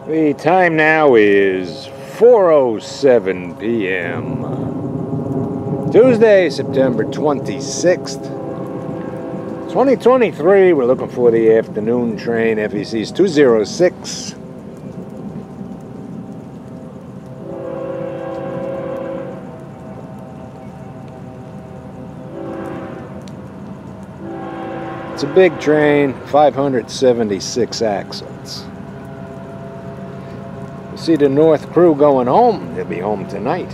The time now is 4:07 p.m. Tuesday, September 26th, 2023. We're looking for the afternoon train, FEC's 206. It's a big train, 576 axles. You see the North crew going home. They'll be home tonight.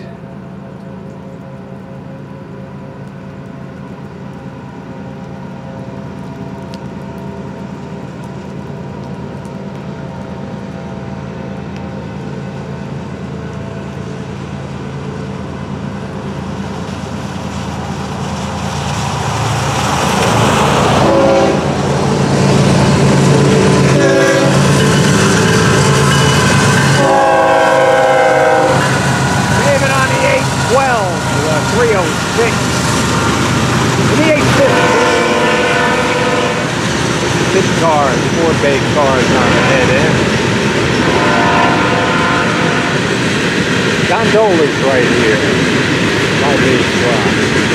Big cars, 4 big cars on the head end. Gondolas right here. My big truck.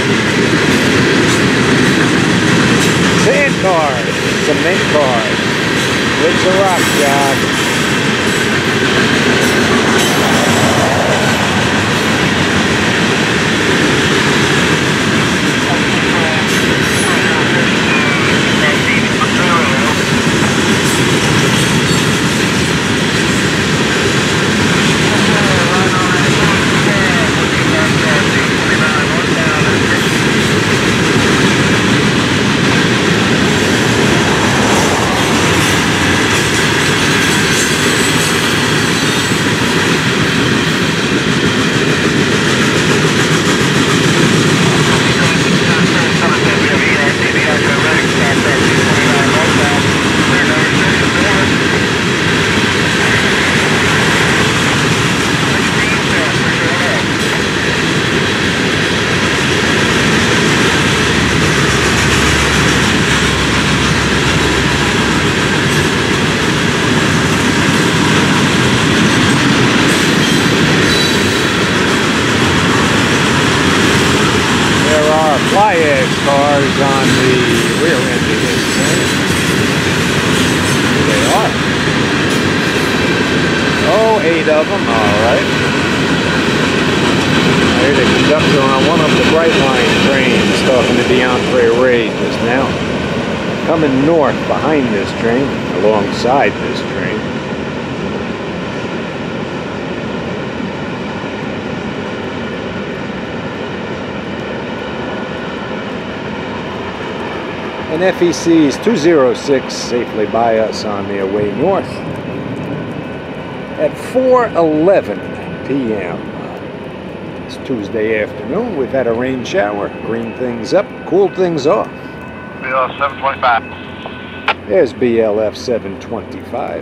Sand cars, cement cars. It's a rock job. Fly-ash cars on the rear end of this train. Here they are. Oh, 8 of them, alright. I hear the conductor on one of the Brightline trains talking to the Entree Ray just now. Coming north behind this train, alongside this train. And FEC's 206 safely by us on their way north at 4:11 p.m. It's Tuesday afternoon. We've had a rain shower, green things up, cool things off. BLF 725. There's BLF 725.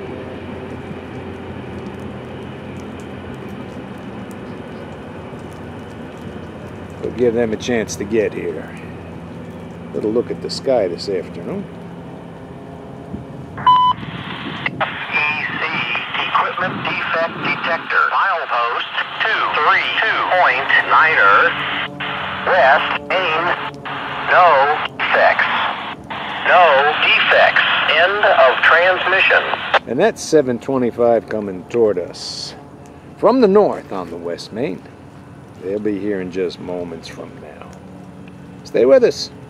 We'll give them a chance to get here. Little look at the sky this afternoon. FEC Equipment Defect Detector. Milepost 232.9er. West aim. No defects. No defects. End of transmission. And that's 725 coming toward us from the north on the West Main. They'll be here in just moments from now. Stay with us.